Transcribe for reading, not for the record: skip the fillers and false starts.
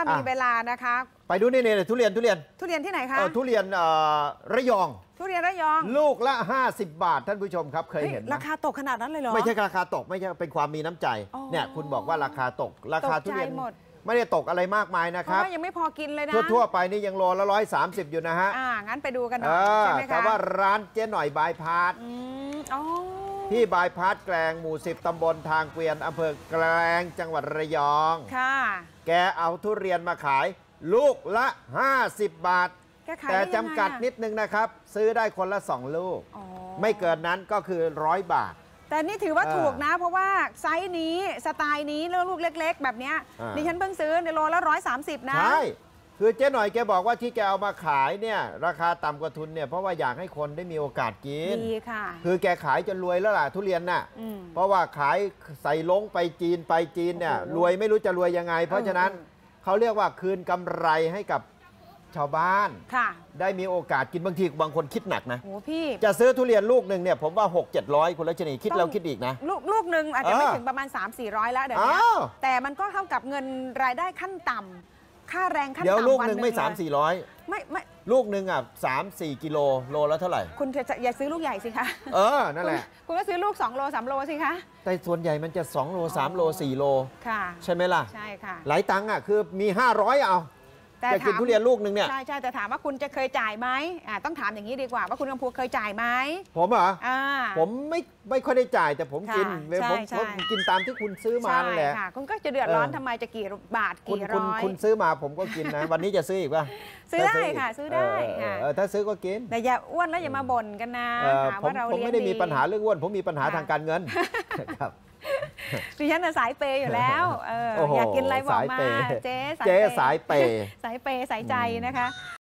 มีเวลานะคะไปดูนี่ทุเรียนที่ไหนคะทุเรียนระยองทุเรียนระยองลูกละ50 บาทท่านผู้ชมครับเคยเห็นไหมราคาตกขนาดนั้นเลยเหรอไม่ใช่ราคาตกไม่ใช่เป็นความมีน้ำใจเนี่ยคุณบอกว่าราคาตกราคาทุเรียนไม่ได้ตกอะไรมากมายนะครับเพราะว่ายังไม่พอกินเลยนะทั่วไปนี่ยังโลละ130อยู่นะฮะงั้นไปดูกันหน่อยใช่ไหมคะแต่ว่าร้านเจ๊หน่อยบายพาสที่บายพาสแกลงหมู่10ตำบลทางเกวียนอำเภอแกลงจังหวัดระยองค่ะแกเอาทุเรียนมาขายลูกละ50 บาทแต่จำกัดนิดนึงนะครับซื้อได้คนละ2 ลูกไม่เกินนั้นก็คือ100 บาทแต่นี่ถือว่าถูกนะเพราะว่าไซส์นี้สไตล์นี้เลือกลูกเล็กๆแบบนี้ดิฉันเพิ่งซื้อในโลละ130นะใช่คือเจ๊หน่อยแกบอกว่าที่แกเอามาขายเนี่ยราคาต่ำกว่าทุนเนี่ยเพราะว่าอยากให้คนได้มีโอกาสกินดีค่ะคือแกขายจนรวยแล้วล่ะทุเรียนน่ะเพราะว่าขายใส่ลงไปจีนเนี่ยรวยไม่รู้จะรวยยังไงเพราะฉะนั้นเขาเรียกว่าคืนกำไรให้กับชาวบ้านได้มีโอกาสกินบางทีบางคนคิดหนักนะพี่จะซื้อทุเรียนลูกหนึ่งเนี่ยผมว่า600-700คุณรัชนีคิดแล้วคิดอีกนะลูกหนึ่งอาจจะไม่ถึงประมาณ300-400แล้วเดี๋ยวนี้แต่มันก็เท่ากับเงินรายได้ขั้นต่ำค่าแรงขั้นต่ำเดี๋ยวลูกหนึ่งไม่300-400 ไม่ลูกหนึ่ง3-4 กิโลโลแล้วเท่าไหร่คุณอย่าซื้อลูกใหญ่สิคะนั่นแหละคุณก็ซื้อลูก2 โล 3 โลสิคะแต่ส่วนใหญ่มันจะ2 โล 3 โล 4 โลค่ะใช่ไหมล่ะใช่ค่ะหลายตังค์คือมี500เอาจะกินทุเรียนลูกหนึ่งเนี่ยใช่แต่ถามว่าคุณจะเคยจ่ายไหมต้องถามอย่างนี้ดีกว่าว่าคุณกำพูเคยจ่ายไหมผมเหรอผมไม่ค่อยได้จ่ายแต่ผมกินผมกินตามที่คุณซื้อมานั่นแหละคุณก็จะเดือดร้อนทำไมจะกี่บาทกี่ร้อยคุณซื้อมาผมก็กินนะวันนี้จะซื้ออีกป่ะซื้อได้ค่ะซื้อได้ค่ะถ้าซื้อก็กินแต่อย่าอ้วนแล้วอย่ามาบ่นกันนะผมไม่ได้มีปัญหาเรื่องอ้วนผมมีปัญหาทางการเงินครับดิฉันสายเปย์อยู่แล้วอยากกินอะไรบอกมาเจ๊สายเปย์สายใจนะคะ